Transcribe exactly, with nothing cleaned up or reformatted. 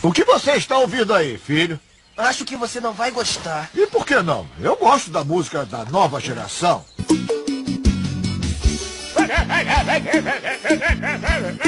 O que você está ouvindo aí, filho? Acho que você não vai gostar. E por que não? Eu gosto da música da nova geração.